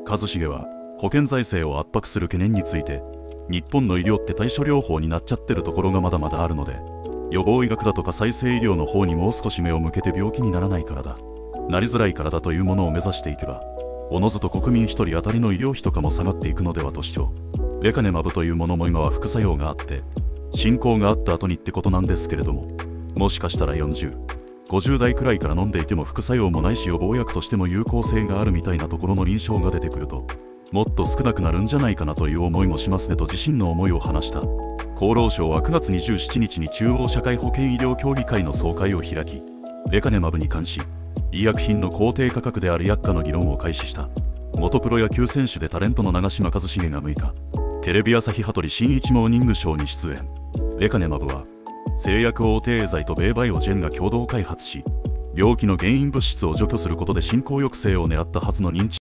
一茂は保険財政を圧迫する懸念について、日本の医療って対処療法になっちゃってるところがまだまだあるので、予防医学だとか再生医療の方にもう少し目を向けて病気にならないからだ、なりづらいからだというものを目指していけば、おのずと国民一人当たりの医療費とかも下がっていくのではと主張。レカネマブというものも今は副作用があって進行があった後にってことなんですけれども、もしかしたら40、50代くらいから飲んでいても副作用もないし予防薬としても有効性があるみたいなところの臨床が出てくると、もっと少なくなるんじゃないかなという思いもしますねと自身の思いを話した。厚労省は9月27日に中央社会保険医療協議会の総会を開き、レカネマブに関し医薬品の公定価格である薬価の議論を開始した。元プロ野球選手でタレントの長嶋一茂が6日、テレビ朝日羽鳥慎一モーニングショーに出演。レカネマブは製薬大手エーザイと米バイオジェンが共同開発し、病気の原因物質を除去することで進行抑制を狙ったはずの認知